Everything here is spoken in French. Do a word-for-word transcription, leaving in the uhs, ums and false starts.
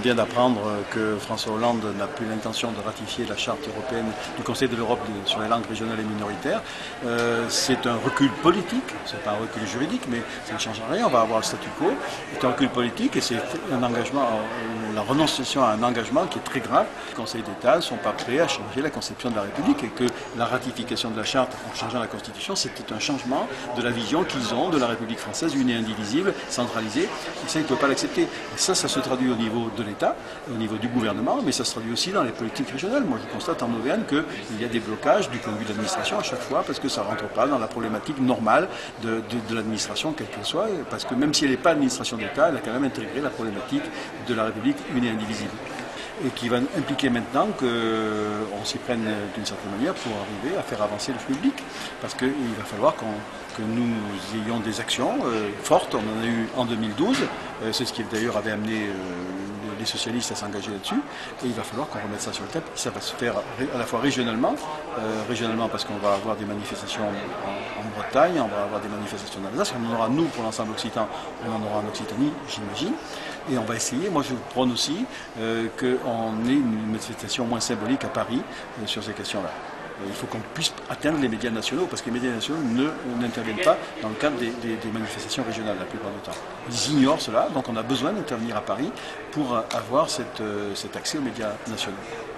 vient d'apprendre que François Hollande n'a plus l'intention de ratifier la charte européenne du Conseil de l'Europe sur les langues régionales et minoritaires. Euh, c'est un recul politique, c'est pas un recul juridique, mais ça ne change rien, on va avoir le statu quo. C'est un recul politique et c'est un engagement, la renonciation à un engagement qui est très grave. Les conseils d'État ne sont pas prêts à changer la conception de la République et que la ratification de la charte en changeant la Constitution, c'était un changement de la vision qu'ils ont de la République française, une et indivisible, centralisée, et ça, ils ne peuvent pas l'accepter. Et ça, ça se traduit au niveau de l'État, au niveau du gouvernement, mais ça se traduit aussi dans les politiques régionales. Moi, je constate en Auvergne qu'il y a des blocages du point de vue de l'administration à chaque fois, parce que ça ne rentre pas dans la problématique normale de, de, de l'administration, quelle qu'elle soit, parce que même si elle n'est pas administration d'État, elle a quand même intégré la problématique de la République une et indivisible. Et qui va impliquer maintenant qu'on s'y prenne d'une certaine manière pour arriver à faire avancer le public. Parce qu'il va falloir qu'on, que nous ayons des actions euh, fortes. On en a eu en deux mille douze. Euh, c'est ce qui d'ailleurs avait amené euh, les socialistes à s'engager là-dessus. Et il va falloir qu'on remette ça sur le tapis. Ça va se faire à la fois régionalement, euh, régionalement parce qu'on va avoir des manifestations en, en Bretagne, on va avoir des manifestations en Alsace. On en aura, nous, pour l'ensemble occitan, on en aura en Occitanie, j'imagine. Et on va essayer, moi je prône aussi, euh, qu'on ait une manifestation moins symbolique à Paris euh, sur ces questions-là. Il faut qu'on puisse atteindre les médias nationaux, parce que les médias nationaux ne, n'interviennent pas dans le cadre des, des, des manifestations régionales la plupart du temps. Ils ignorent cela, donc on a besoin d'intervenir à Paris pour avoir cette, euh, cet accès aux médias nationaux.